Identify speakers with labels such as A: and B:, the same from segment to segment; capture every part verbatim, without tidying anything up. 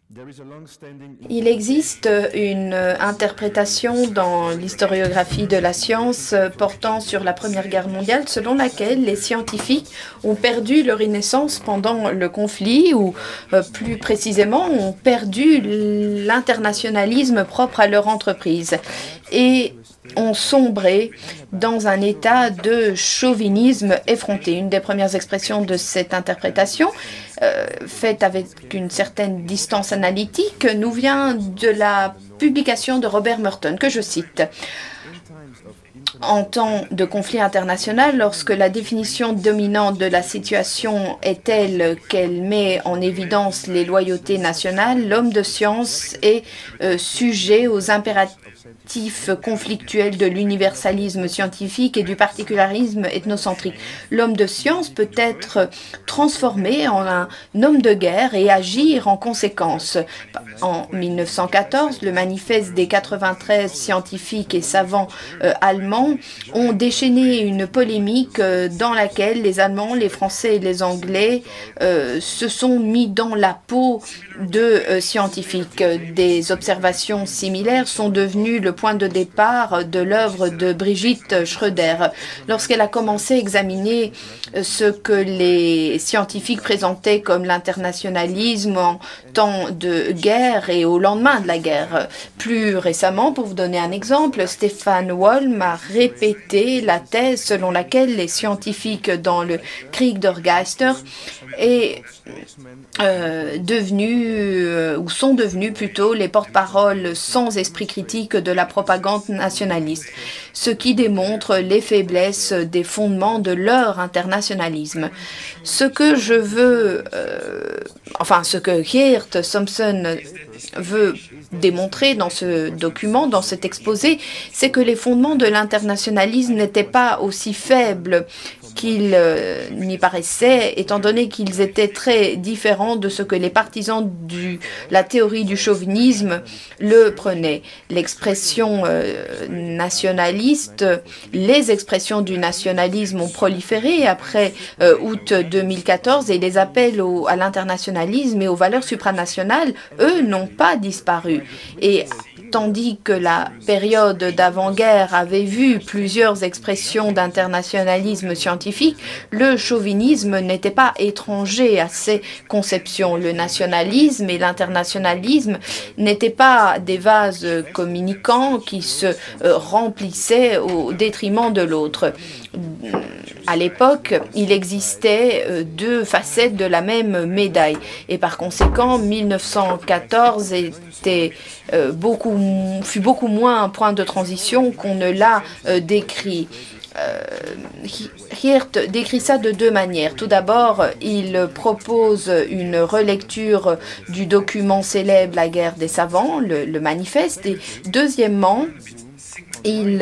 A: Il existe une interprétation dans l'historiographie de la science portant sur la Première Guerre mondiale selon laquelle les scientifiques ont perdu leur innocence pendant le conflit ou euh, plus précisément ont perdu l'internationalisme propre à leur entreprise et ont sombré dans un état de chauvinisme effronté. Une des premières expressions de cette interprétation, euh, faite avec une certaine distance analytique, nous vient de la publication de Robert Merton, que je cite. En temps de conflit international, lorsque la définition dominante de la situation est telle qu'elle met en évidence les loyautés nationales, l'homme de science est euh, sujet aux impératifs conflictuels de l'universalisme scientifique et du particularisme ethnocentrique. L'homme de science peut être transformé en un homme de guerre et agir en conséquence. En mille neuf cent quatorze, le manifeste des quatre-vingt-treize scientifiques et savants euh, allemands ont déchaîné une polémique euh, dans laquelle les Allemands, les Français et les Anglais euh, se sont mis dans la peau de euh, scientifiques. Des observations similaires sont devenues le point de départ de l'œuvre de Brigitte Schröder. Lorsqu'elle a commencé à examiner ce que les scientifiques présentaient comme l'internationalisme en temps de guerre et au lendemain de la guerre. Plus récemment, pour vous donner un exemple, Stefan Wolm a répété la thèse selon laquelle les scientifiques dans le Krieg der Geister est euh, devenus euh, ou sont devenus plutôt les porte-paroles sans esprit critique de la propagande nationaliste, ce qui démontre les faiblesses des fondements de leur internationalisme. Ce que je veux, euh, enfin ce que Geert Thompson veut démontrer dans ce document, dans cet exposé, c'est que les fondements de l'internationalisme n'étaient pas aussi faibles qu'il euh, n'y paraissait, étant donné qu'ils étaient très différents de ce que les partisans de la théorie du chauvinisme le prenaient. L'expression euh, nationaliste, les expressions du nationalisme ont proliféré après euh, août deux mille quatorze et les appels au, à l'internationalisme et aux valeurs supranationales, eux, n'ont pas disparu. Et tandis que la période d'avant-guerre avait vu plusieurs expressions d'internationalisme scientifique, le chauvinisme n'était pas étranger à ces conceptions. Le nationalisme et l'internationalisme n'étaient pas des vases communicants qui se euh, remplissaient au détriment de l'autre. À l'époque, il existait euh, deux facettes de la même médaille. Et par conséquent, mille neuf cent quatorze était euh, beaucoup, fut beaucoup moins un point de transition qu'on ne l'a euh, décrit. Euh, Geert décrit ça de deux manières. Tout d'abord, il propose une relecture du document célèbre La guerre des savants, le, le manifeste. Et deuxièmement, il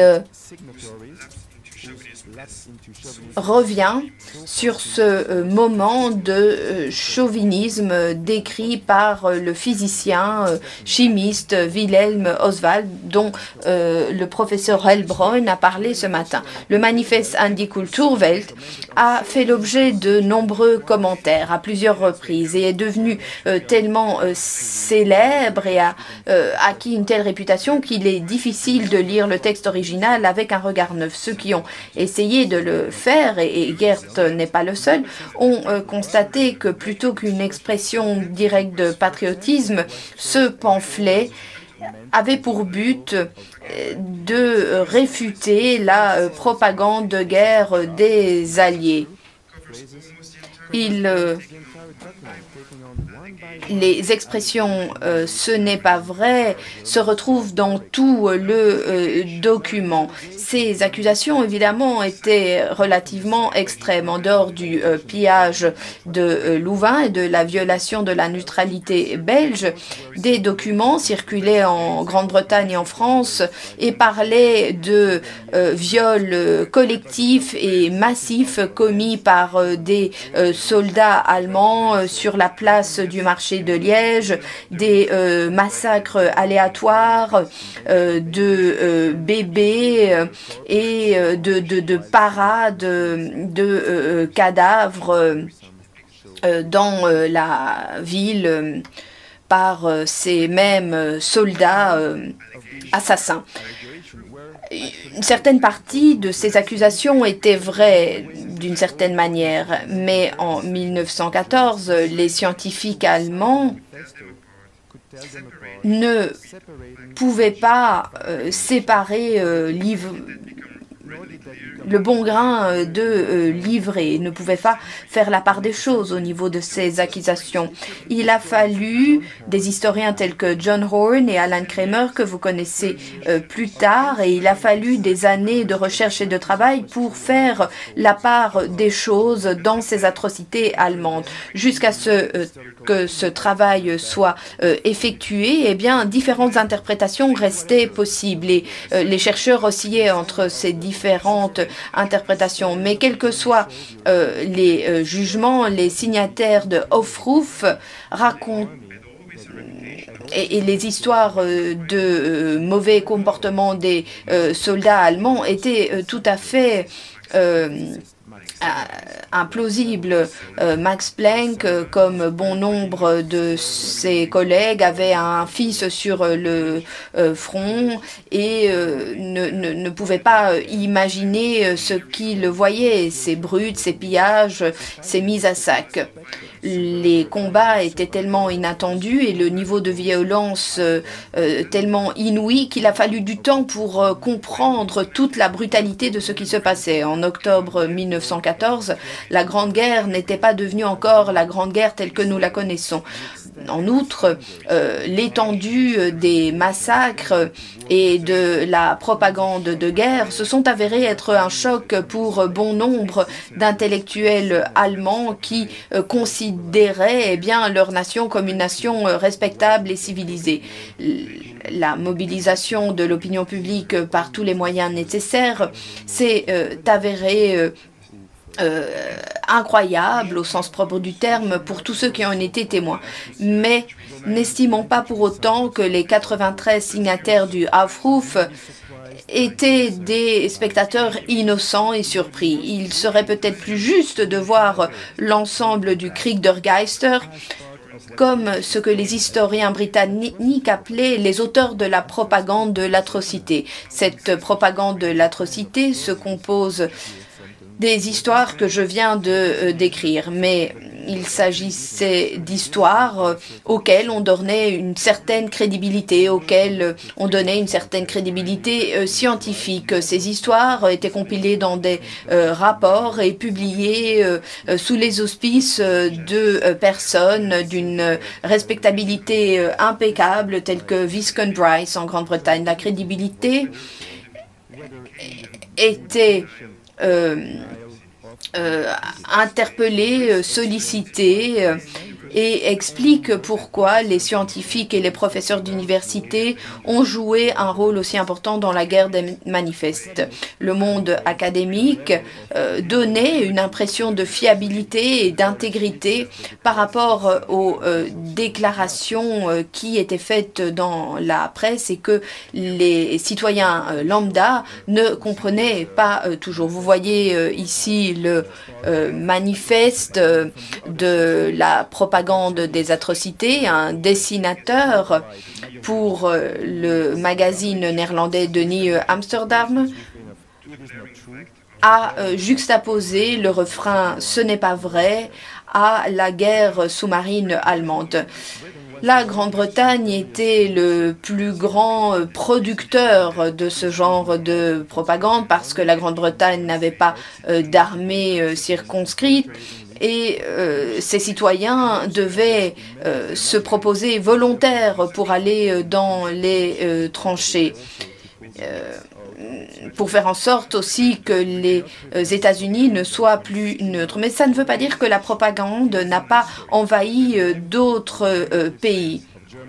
A: revient sur ce euh, moment de euh, chauvinisme décrit par euh, le physicien euh, chimiste Wilhelm Oswald, dont euh, le professeur Hellbräun a parlé ce matin. Le manifeste An die Kulturwelt a fait l'objet de nombreux commentaires à plusieurs reprises et est devenu euh, tellement euh, célèbre et a euh, acquis une telle réputation qu'il est difficile de lire le texte original avec un regard neuf. Ceux qui ont essayé de le faire, et, et Geert n'est pas le seul, ont euh, constaté que plutôt qu'une expression directe de patriotisme, ce pamphlet avait pour but euh, de réfuter la euh, propagande de guerre des Alliés. Il euh, les expressions euh, « ce n'est pas vrai » se retrouvent dans tout le euh, document. Ces accusations, évidemment, étaient relativement extrêmes. En dehors du euh, pillage de euh, Louvain et de la violation de la neutralité belge, des documents circulaient en Grande-Bretagne et en France et parlaient de euh, viols euh, collectifs et massifs commis par euh, des euh, soldats allemands euh, sur la place du marché de Liège, des euh, massacres aléatoires euh, de euh, bébés euh, et euh, de, de, de parades de euh, cadavres euh, dans euh, la ville par euh, ces mêmes euh, soldats euh, assassins. Une certaine partie de ces accusations étaient vraies d'une certaine manière, mais en mille neuf cent quatorze, les scientifiques allemands ne pouvaient pas euh, séparer euh, livre, le bon grain de euh, livrer, ne pouvaient pas faire la part des choses au niveau de ces accusations. Il a fallu des historiens tels que John Horn et Alan Kramer, que vous connaissez euh, plus tard, et il a fallu des années de recherche et de travail pour faire la part des choses dans ces atrocités allemandes. Jusqu'à ce euh, que ce travail soit euh, effectué, eh bien, différentes interprétations restaient possibles et euh, les chercheurs oscillaient entre ces différentes interprétations. Mais quels que soient euh, les euh, jugements, les signataires de Aufruf racontent et, et les histoires euh, de euh, mauvais comportement des euh, soldats allemands étaient euh, tout à fait euh, implausible. Euh, Max Planck, euh, comme bon nombre de ses collègues, avait un fils sur le euh, front et euh, ne, ne, ne pouvait pas imaginer ce qu'il voyait, ces brutes, ces pillages, ces mises à sac. Les combats étaient tellement inattendus et le niveau de violence euh, euh, tellement inouï qu'il a fallu du temps pour euh, comprendre toute la brutalité de ce qui se passait. En octobre mille neuf cent quatorze, la Grande Guerre n'était pas devenue encore la Grande Guerre telle que nous la connaissons. En outre, euh, l'étendue des massacres et de la propagande de guerre se sont avérés être un choc pour bon nombre d'intellectuels allemands qui euh, considéraient eh bien, leur nation comme une nation euh, respectable et civilisée. La mobilisation de l'opinion publique par tous les moyens nécessaires s'est euh, avérée euh, Euh, incroyable au sens propre du terme pour tous ceux qui en étaient témoins. Mais n'estimons pas pour autant que les quatre-vingt-treize signataires du Aufruf étaient des spectateurs innocents et surpris. Il serait peut-être plus juste de voir l'ensemble du Kriegsgeister comme ce que les historiens britanniques appelaient les auteurs de la propagande de l'atrocité. Cette propagande de l'atrocité se compose des histoires que je viens de euh, décrire, mais il s'agissait d'histoires euh, auxquelles on donnait une certaine crédibilité, auxquelles euh, on donnait une certaine crédibilité euh, scientifique. Ces histoires étaient compilées dans des euh, rapports et publiées euh, euh, sous les auspices euh, de euh, personnes d'une respectabilité euh, impeccable, telles que Viscount Bryce en Grande-Bretagne. La crédibilité était Euh, euh, interpellé, euh, sollicité euh, et explique pourquoi les scientifiques et les professeurs d'université ont joué un rôle aussi important dans la guerre des manifestes. Le monde académique euh, donnait une impression de fiabilité et d'intégrité par rapport aux euh, déclarations euh, qui étaient faites dans la presse et que les citoyens euh, lambda ne comprenaient pas euh, toujours. Vous voyez euh, ici le euh, manifeste euh, de la propagande des atrocités, un dessinateur pour euh, le magazine néerlandais Denis Amsterdam a euh, juxtaposé le refrain « Ce n'est pas vrai » à la guerre sous-marine allemande. La Grande-Bretagne était le plus grand producteur de ce genre de propagande parce que la Grande-Bretagne n'avait pas euh, d'armée euh, circonscrite et euh, ses citoyens devaient euh, se proposer volontaires pour aller euh, dans les euh, tranchées. Euh, pour faire en sorte aussi que les euh, États-Unis ne soient plus neutres. Mais ça ne veut pas dire que la propagande n'a pas envahi euh, d'autres euh, pays.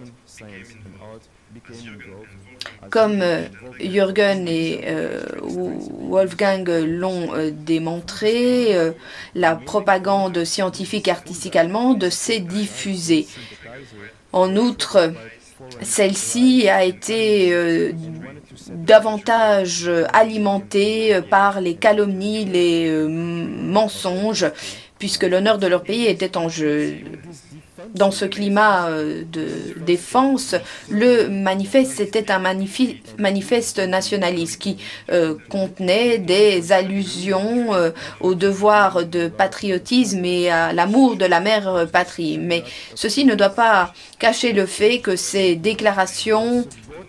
A: Comme euh, Jürgen et euh, Wolfgang l'ont euh, démontré, euh, la propagande scientifique et artistique allemande s'est diffusée. En outre, celle-ci a été euh, davantage alimentée par les calomnies, les euh, mensonges, puisque l'honneur de leur pays était en jeu. dans ce climat de défense, le manifeste était un manifeste nationaliste qui euh, contenait des allusions euh, au devoir de patriotisme et à l'amour de la mère patrie. Mais ceci ne doit pas cacher le fait que ces déclarations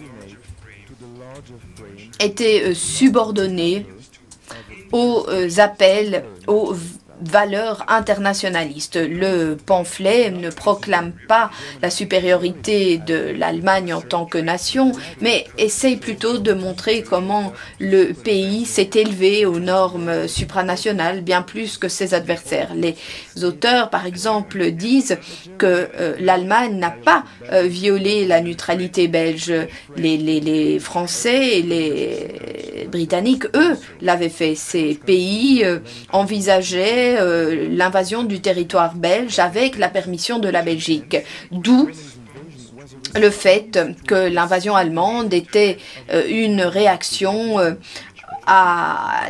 A: étaient subordonnées aux appels, aux valeurs internationalistes. Le pamphlet ne proclame pas la supériorité de l'Allemagne en tant que nation, mais essaye plutôt de montrer comment le pays s'est élevé aux normes supranationales bien plus que ses adversaires. Les auteurs, par exemple, disent que euh, l'Allemagne n'a pas euh, violé la neutralité belge. Les, les, les Français et les Britanniques, eux, l'avaient fait. Ces pays euh, envisageaient Euh, l'invasion du territoire belge avec la permission de la Belgique. D'où le fait que l'invasion allemande était euh, une réaction euh, à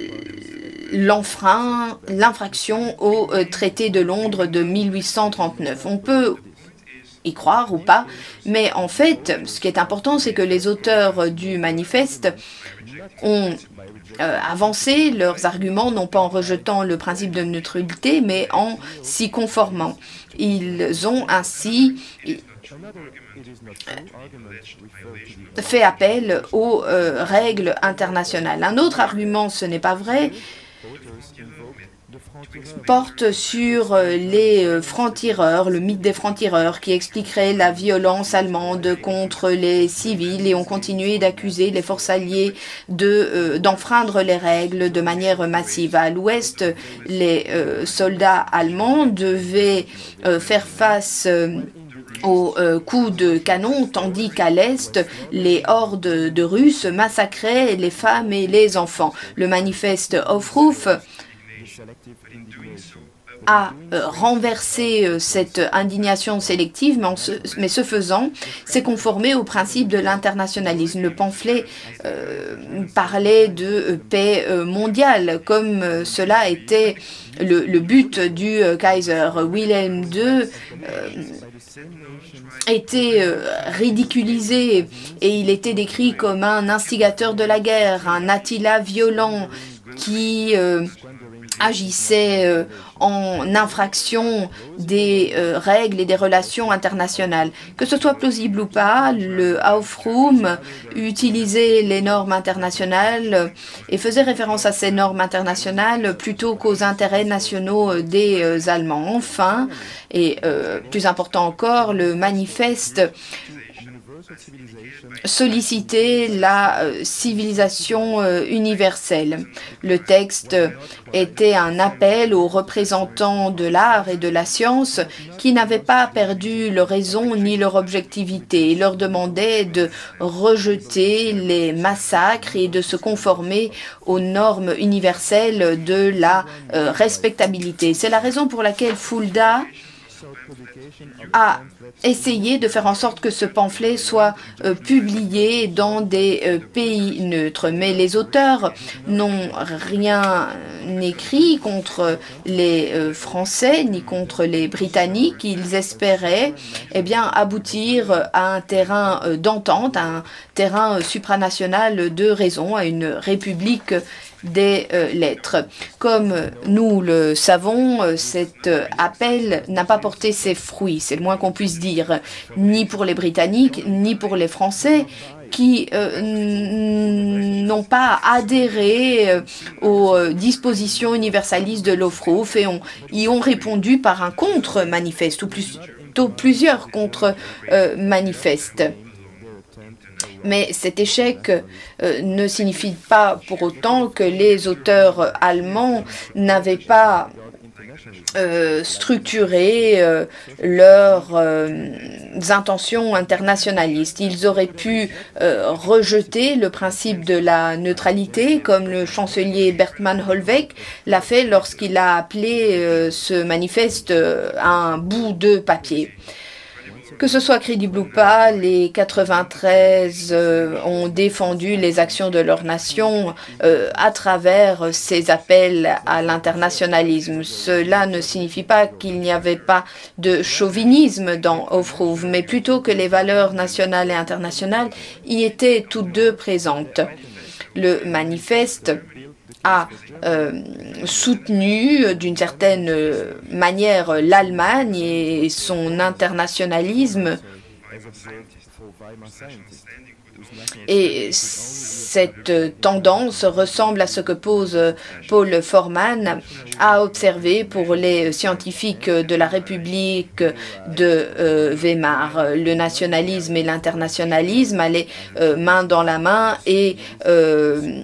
A: l'infraction au euh, traité de Londres de mille huit cent trente-neuf. On peut y croire ou pas, mais en fait, ce qui est important, c'est que les auteurs du manifeste ont Euh, avancer leurs arguments, non pas en rejetant le principe de neutralité, mais en s'y conformant. Ils ont ainsi fait appel aux euh, règles internationales. Un autre argument, ce n'est pas vrai, porte sur les francs-tireurs, le mythe des francs-tireurs qui expliquerait la violence allemande contre les civils, et ont continué d'accuser les forces alliées de, euh, d'enfreindre les règles de manière massive. À l'ouest, les euh, soldats allemands devaient euh, faire face euh, aux euh, coups de canon, tandis qu'à l'Est, les hordes de Russes massacraient les femmes et les enfants. Le manifeste Aufruf a euh, renversé euh, cette indignation sélective, mais, en ce, mais ce faisant, s'est conformé au principe de l'internationalisme. Le pamphlet euh, parlait de euh, paix euh, mondiale, comme euh, cela était le, le but du euh, Kaiser. Wilhelm deux euh, était euh, ridiculisé et il était décrit comme un instigateur de la guerre, un Attila violent qui euh, agissait euh, en infraction des euh, règles et des relations internationales. Que ce soit plausible ou pas, le Aufruhr utilisait les normes internationales et faisait référence à ces normes internationales plutôt qu'aux intérêts nationaux des euh, Allemands. Enfin, et euh, plus important encore, le manifeste solliciter la euh, civilisation euh, universelle. Le texte était un appel aux représentants de l'art et de la science qui n'avaient pas perdu leur raison ni leur objectivité. Il leur demandait de rejeter les massacres et de se conformer aux normes universelles de la euh, respectabilité. C'est la raison pour laquelle Fulda a essayé de faire en sorte que ce pamphlet soit euh, publié dans des euh, pays neutres. Mais les auteurs n'ont rien écrit contre les euh, Français ni contre les Britanniques. Ils espéraient eh bien, aboutir à un terrain euh, d'entente, à un terrain euh, supranational de raison, à une république des euh, lettres. Comme nous le savons, euh, cet euh, appel n'a pas porté ses fruits, c'est le moins qu'on puisse dire, ni pour les Britanniques, ni pour les Français, qui euh, n'ont pas adhéré euh, aux euh, dispositions universalistes de l'Aufruhr et ont, y ont répondu par un contre-manifeste, ou plutôt plusieurs contre-manifestes. Mais cet échec euh, ne signifie pas pour autant que les auteurs allemands n'avaient pas euh, structuré euh, leurs euh, intentions internationalistes. Ils auraient pu euh, rejeter le principe de la neutralité, comme le chancelier Bertmann Hollweg l'a fait lorsqu'il a appelé euh, ce manifeste euh, un bout de papier. Que ce soit crédible ou pas, les quatre-vingt-treize euh, ont défendu les actions de leur nation euh, à travers ces appels à l'internationalisme. Cela ne signifie pas qu'il n'y avait pas de chauvinisme dans Aufruf, mais plutôt que les valeurs nationales et internationales y étaient toutes deux présentes. Le manifeste a euh, soutenu d'une certaine manière l'Allemagne et son internationalisme. Et cette tendance ressemble à ce que pose Paul Forman a observé pour les scientifiques de la République de euh, Weimar. Le nationalisme et l'internationalisme allaient euh, main dans la main et euh,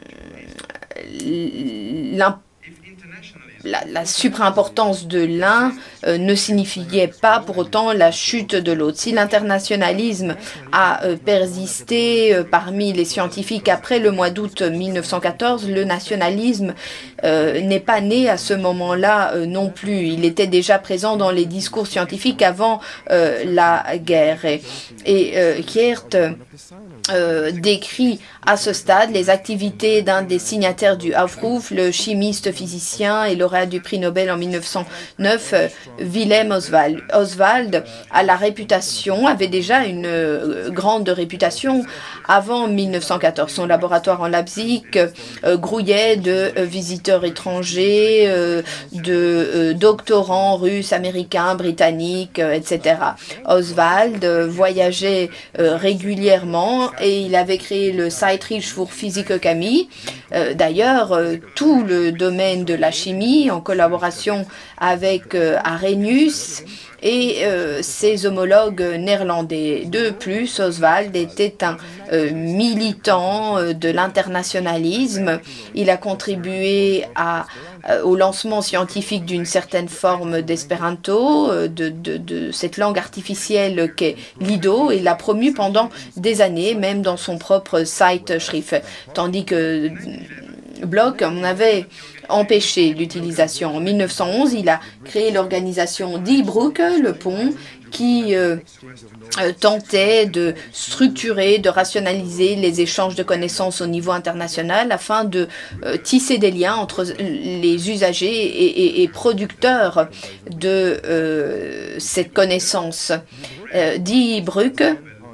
A: l'importance La, la supraimportance de l'un euh, ne signifiait pas pour autant la chute de l'autre. Si l'internationalisme a euh, persisté euh, parmi les scientifiques après le mois d'août mille neuf cent quatorze, le nationalisme euh, n'est pas né à ce moment-là euh, non plus. Il était déjà présent dans les discours scientifiques avant euh, la guerre. Et, et euh, Kiert Euh, décrit à ce stade les activités d'un des signataires du Aufruf, le chimiste physicien et lauréat du prix Nobel en mille neuf cent neuf, euh, Wilhelm Oswald. Oswald a la réputation, avait déjà une euh, grande réputation avant mille neuf cent quatorze. Son laboratoire en Leipzig euh, grouillait de euh, visiteurs étrangers, euh, de euh, doctorants russes, américains, britanniques, euh, et cetera. Oswald euh, voyageait euh, régulièrement et il avait créé le Zeitreich für Physikerchemie. Euh, D'ailleurs, euh, tout le domaine de la chimie, en collaboration avec euh, Arrhenius et euh, ses homologues néerlandais. De plus, Oswald était un euh, militant euh, de l'internationalisme. Il a contribué à, euh, au lancement scientifique d'une certaine forme d'espéranto, euh, de, de, de cette langue artificielle qu'est l'Ido, et l'a promu pendant des années, même dans son propre Zeitschrift. Tandis que Bloch en avait empêché l'utilisation. En mille neuf cent onze, il a créé l'organisation Die Brücke, le pont, qui euh, euh, tentait de structurer, de rationaliser les échanges de connaissances au niveau international afin de euh, tisser des liens entre les usagers et, et, et producteurs de euh, cette connaissance. Euh, Die Brücke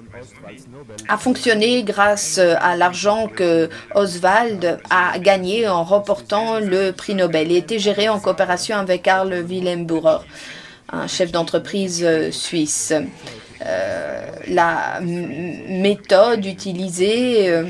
A: a fonctionné grâce à l'argent que Oswald a gagné en remportant le prix Nobel. Il était géré en coopération avec Karl Wilhelm Bührer, un chef d'entreprise suisse. Euh, la méthode utilisée euh,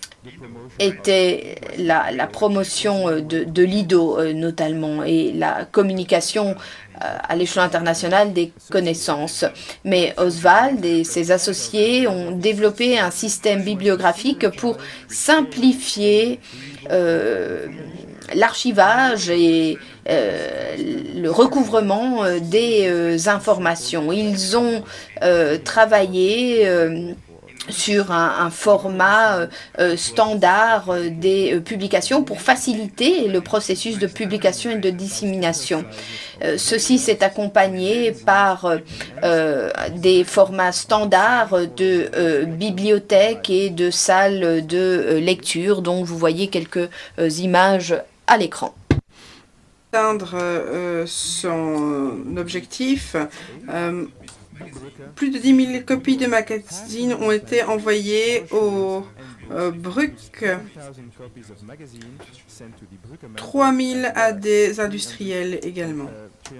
A: était la, la promotion de, de l'Ido euh, notamment et la communication à l'échelon international des connaissances. Mais Oswald et ses associés ont développé un système bibliographique pour simplifier euh, l'archivage et euh, le recouvrement euh, des euh, informations. Ils ont euh, travaillé euh, sur un, un format euh, standard euh, des euh, publications pour faciliter le processus de publication et de dissémination. Euh, ceci s'est accompagné par euh, des formats standards de euh, bibliothèques et de salles de euh, lecture, dont vous voyez quelques euh, images à l'écran.
B: Atteindre euh, son objectif, euh, plus de dix mille copies de magazines ont été envoyées au euh, Brück, trois mille à des industriels également.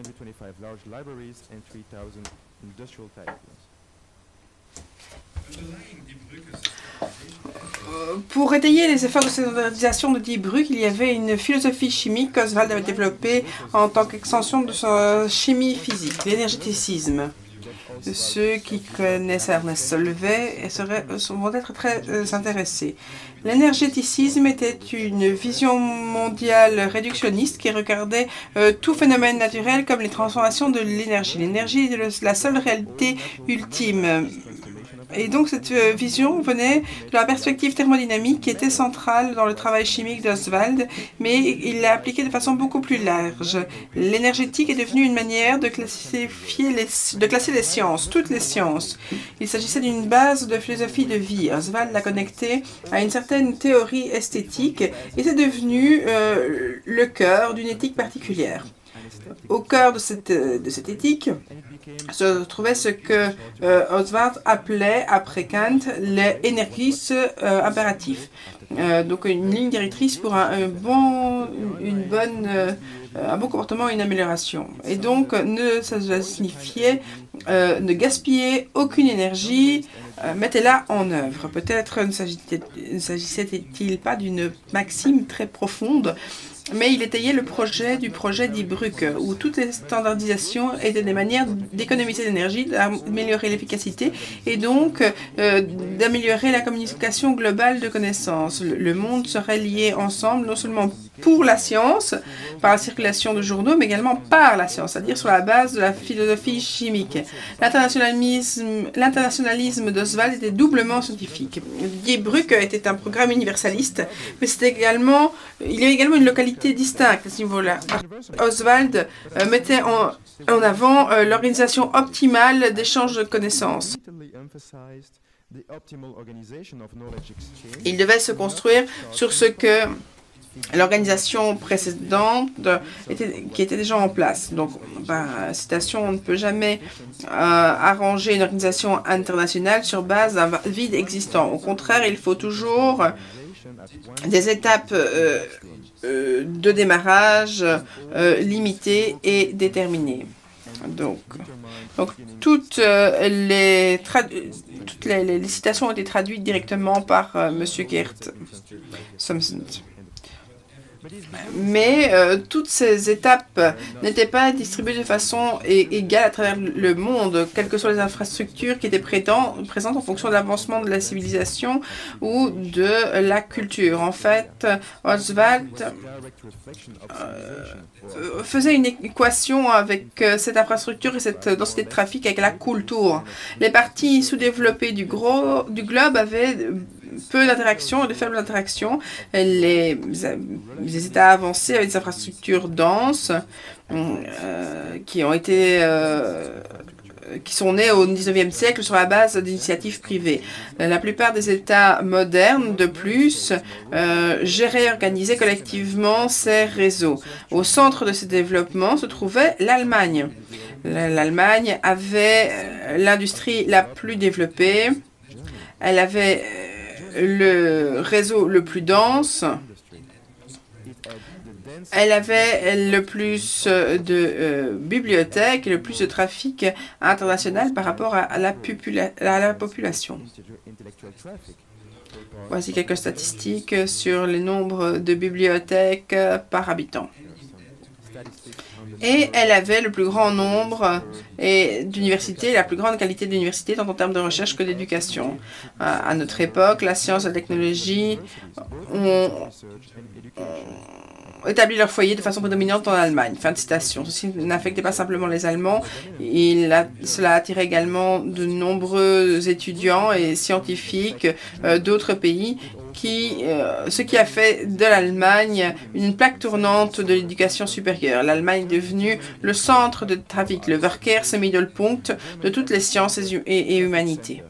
B: Pour étayer les efforts de standardisation de Die Brücke, il y avait une philosophie chimique qu'Oswald avait développée en tant qu'extension de sa chimie physique, l'énergéticisme. Ceux qui connaissent Ernest Solvay seraient, vont être très euh, intéressés. L'énergéticisme était une vision mondiale réductionniste qui regardait euh, tout phénomène naturel comme les transformations de l'énergie. L'énergie est le, la seule réalité ultime. Et donc cette vision venait de la perspective thermodynamique qui était centrale dans le travail chimique d'Oswald, mais il l'a appliquée de façon beaucoup plus large. L'énergétique est devenue une manière de classifier les, de classer les sciences, toutes les sciences. Il s'agissait d'une base de philosophie de vie. Oswald l'a connectée à une certaine théorie esthétique et c'est devenu euh, le cœur d'une éthique particulière. Au cœur de cette, de cette éthique se trouvait ce que euh, Oswald appelait, après Kant, les energies euh, impératifs. Euh, donc une ligne directrice pour un, un bon, une bonne, euh, un bon comportement et une amélioration. Et donc, ne, ça signifiait euh, ne gaspiller aucune énergie, euh, mettez-la en œuvre. Peut-être ne s'agissait-il pas d'une maxime très profonde, mais il étayait le projet du projet d'Ibruck, où toutes les standardisations étaient des manières d'économiser l'énergie, d'améliorer l'efficacité et donc euh, d'améliorer la communication globale de connaissances. Le, le monde serait lié ensemble, non seulement pour la science, par la circulation de journaux, mais également par la science, c'est-à-dire sur la base de la philosophie chimique. L'internationalisme, l'internationalisme d'Oswald était doublement scientifique. Ibruck était un programme universaliste, mais c'était également, il y a également une localité distincte à ce niveau-là. Oswald euh, mettait en, en avant euh, l'organisation optimale d'échange de connaissances. Il devait se construire sur ce que l'organisation précédente était, qui était déjà en place. Donc, par citation, on ne peut jamais euh, arranger une organisation internationale sur base d'un vide existant. Au contraire, il faut toujours des étapes euh, euh, de démarrage euh, limitées et déterminées. Donc, donc toutes, euh, les, toutes les, les, les citations ont été traduites directement par euh, M. Gert Thomson. Mais euh, toutes ces étapes n'étaient pas distribuées de façon égale à travers le monde, quelles que soient les infrastructures qui étaient présentes en fonction de l'avancement de la civilisation ou de la culture. En fait, Oswald euh, faisait une équation avec cette infrastructure et cette densité de trafic avec la Kultur. Les parties sous-développées du, gros, du globe avaient peu d'interactions et de faibles interactions. Les, les États avancés avec des infrastructures denses euh, qui ont été euh, qui sont nés au dix-neuvième siècle sur la base d'initiatives privées. La plupart des États modernes, de plus, euh, géraient et organisaient collectivement ces réseaux. Au centre de ces développements se trouvait l'Allemagne. L'Allemagne avait l'industrie la plus développée. Elle avait le réseau le plus dense. Elle avait le plus de euh, bibliothèques et le plus de trafic international par rapport à, à, la, à la population. Voici quelques statistiques sur le nombre de bibliothèques par habitant. Et elle avait le plus grand nombre d'universités, la plus grande qualité d'universités, tant en termes de recherche que d'éducation. À notre époque, la science et la technologie ont, ont établi leur foyer de façon prédominante en Allemagne. Fin de citation. Ceci n'affectait pas simplement les Allemands, il a, cela attirait également de nombreux étudiants et scientifiques euh, d'autres pays, qui, euh, ce qui a fait de l'Allemagne une plaque tournante de l'éducation supérieure. L'Allemagne est devenue le centre de trafic, le Verkehrsmittelpunkt de toutes les sciences et, et, et humanités.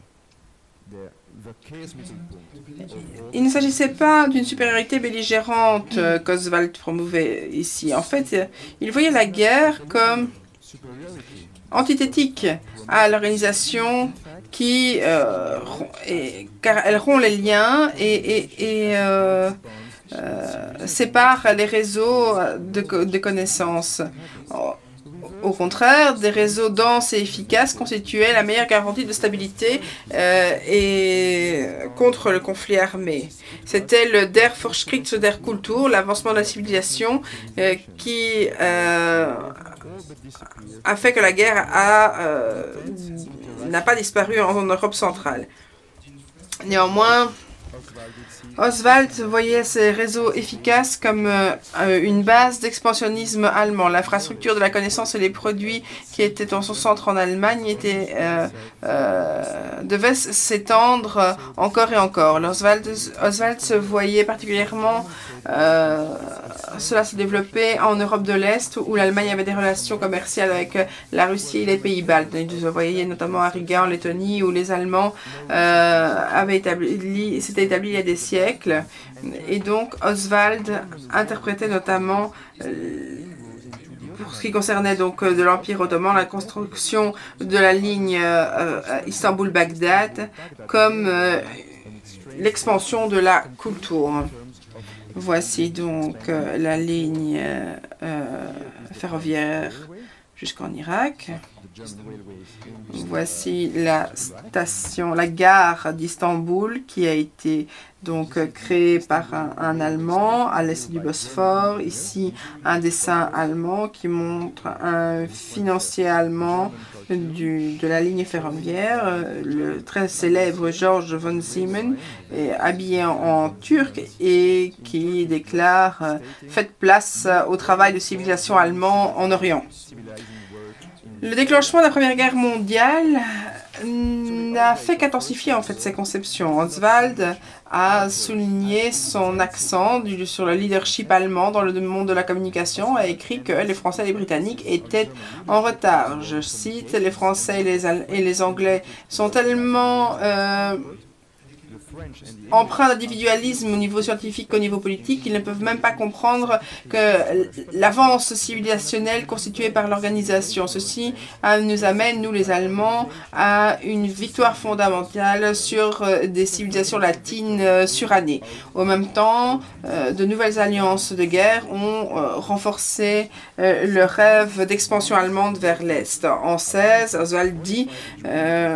B: Il ne s'agissait pas d'une supériorité belligérante euh, qu'Oswald promouvait ici. En fait, euh, il voyait la guerre comme antithétique à l'organisation qui, euh, et, car elle rompt les liens et, et, et euh, euh, sépare les réseaux de, de connaissances. Au contraire, des réseaux denses et efficaces constituaient la meilleure garantie de stabilité euh, et contre le conflit armé. C'était le Der Fortschritt der Kultur, l'avancement de la civilisation, euh, qui euh, a fait que la guerre a euh, n'a pas disparu en Europe centrale. Néanmoins, Oswald voyait ces réseaux efficaces comme euh, une base d'expansionnisme allemand. L'infrastructure de la connaissance et les produits qui étaient dans son centre en Allemagne étaient, euh, euh, devaient s'étendre encore et encore. Oswald, Oswald se voyait particulièrement euh, cela se développait en Europe de l'Est où l'Allemagne avait des relations commerciales avec la Russie et les pays baltes. Il se voyait notamment à Riga en Lettonie où les Allemands euh, avaient établi, s'étaient établis il y a des siècles. Et donc Oswald interprétait notamment euh, pour ce qui concernait donc de l'Empire ottoman, la construction de la ligne euh, Istanbul-Bagdad comme euh, l'expansion de la Kultur. Voici donc euh, la ligne euh, euh, ferroviaire jusqu'en Irak. Voici la station, la gare d'Istanbul qui a été donc créée par un, un Allemand à l'est du Bosphore. Ici, un dessin allemand qui montre un financier allemand du, de la ligne ferroviaire, le très célèbre George von Siemens, est habillé en, en turc et qui déclare « Faites place au travail de civilisation allemand en Orient ». Le déclenchement de la Première Guerre mondiale n'a fait qu'intensifier en fait ces conceptions. Oswald a souligné son accent du, sur le leadership allemand dans le monde de la communication, a écrit que les Français et les Britanniques étaient en retard. Je cite, les Français et les, et les Anglais sont tellement euh, empreints d'individualisme au niveau scientifique qu'au niveau politique, ils ne peuvent même pas comprendre que l'avance civilisationnelle constituée par l'organisation. Ceci euh, nous amène, nous les Allemands, à une victoire fondamentale sur euh, des civilisations latines euh, surannées. Au même temps, euh, de nouvelles alliances de guerre ont euh, renforcé euh, le rêve d'expansion allemande vers l'Est. En seize, Oswald dit euh,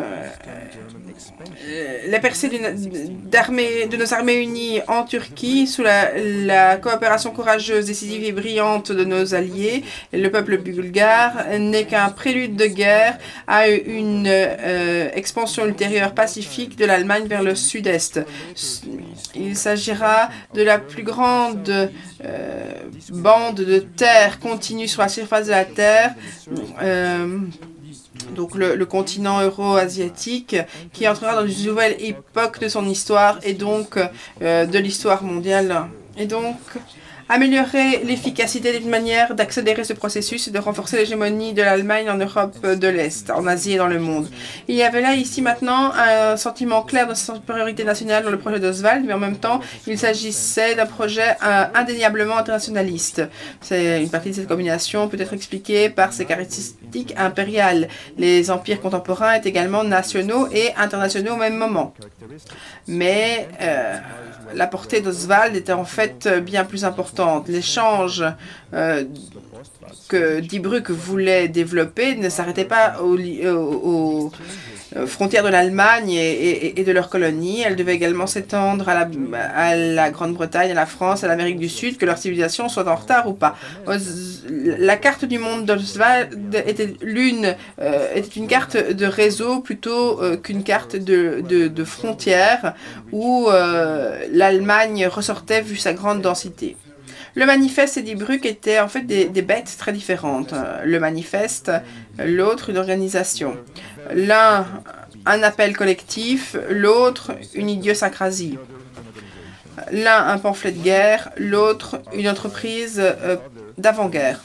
B: la percée de nos armées unies en Turquie sous la, la coopération courageuse, décisive et brillante de nos alliés, le peuple bulgare, n'est qu'un prélude de guerre à une euh, expansion ultérieure pacifique de l'Allemagne vers le sud-est. Il s'agira de la plus grande euh, bande de terre continue sur la surface de la Terre, euh, donc le, le continent euro-asiatique, qui entrera dans une nouvelle époque de son histoire et donc euh, de l'histoire mondiale. Et donc, améliorer l'efficacité d'une manière d'accélérer ce processus et de renforcer l'hégémonie de l'Allemagne en Europe de l'Est, en Asie et dans le monde. Il y avait là, ici, maintenant, un sentiment clair de supériorité nationale dans le projet d'Oswald, mais en même temps, il s'agissait d'un projet euh, indéniablement internationaliste. C'est une partie de cette combinaison peut être expliquée par ses caractéristiques impériales. Les empires contemporains étaient également nationaux et internationaux au même moment. Mais euh, la portée d'Oswald était en fait bien plus importante. L'échange euh, que Die Brücke voulait développer ne s'arrêtait pas aux, aux, aux frontières de l'Allemagne et, et, et de leurs colonies. Elle devait également s'étendre à la, à la Grande-Bretagne, à la France, à l'Amérique du Sud, que leur civilisation soit en retard ou pas. La carte du monde d'Oswald était, l'une, euh, était une carte de réseau plutôt euh, qu'une carte de, de, de frontières où euh, l'Allemagne ressortait vu sa grande densité. Le manifeste et Die Brücke étaient en fait des, des bêtes très différentes. Le manifeste, l'autre une organisation. L'un, un appel collectif, l'autre, une idiosyncrasie. L'un, un pamphlet de guerre, l'autre, une entreprise euh, d'avant-guerre.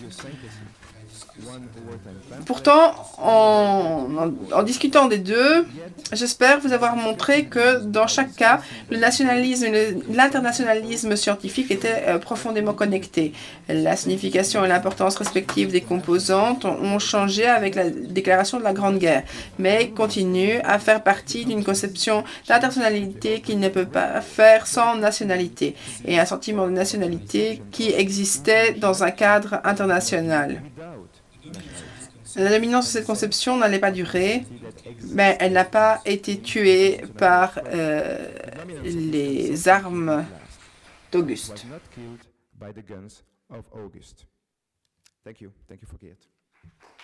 B: Pourtant, en, en, en discutant des deux, j'espère vous avoir montré que dans chaque cas, le nationalisme et l'internationalisme scientifique étaient euh, profondément connectés. La signification et l'importance respective des composantes ont, ont changé avec la déclaration de la Grande Guerre, mais continuent à faire partie d'une conception d'internationalité qui ne peut pas faire sans nationalité, et un sentiment de nationalité qui existait dans un cadre international. La dominance de cette conception n'allait pas durer, mais elle n'a pas été tuée par euh, les armes d'Auguste.
C: Thank you. Thank you for Geert.